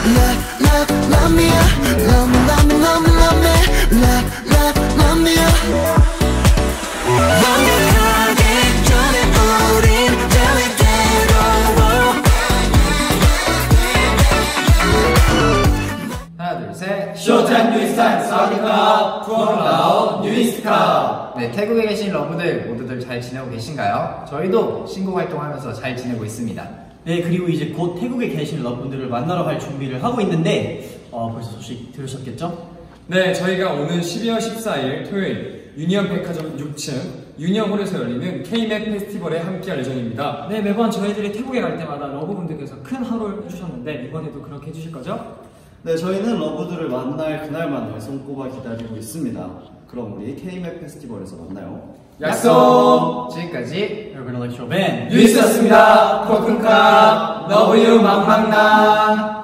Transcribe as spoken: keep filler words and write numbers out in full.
love, love me, love me, love me, love me, love me, love, love, love me. 완벽하기 전에 우린 대위대로. 하나 둘 셋. 쇼타임 뉴이스타임 사우디컵 투어라운 뉴이스컵. 네, 태국에 계신 러브들 모두들 잘 지내고 계신가요? 저희도 신곡 활동하면서 잘 지내고 있습니다. 네, 그리고 이제 곧 태국에 계신 러브분들을 만나러 갈 준비를 하고 있는데 어, 벌써 소식 들으셨겠죠? 네, 저희가 오는 십이월 십사일 토요일 유니언 백화점 육 층 유니언홀에서 열리는 K-맵 페스티벌에 함께할 예정입니다. 네, 매번 저희들이 태국에 갈 때마다 러브분들께서 큰 하루를 해주셨는데 이번에도 그렇게 해주실 거죠? 네, 저희는 러브들을 만날 그날만을 손꼽아 기다리고 있습니다. 그럼 우리 K-맵 페스티벌에서 만나요. 약속! 지금까지 여러분, 렉쇼 밴 뉴이스였습니다. 코쿤카 러브 유 망망나.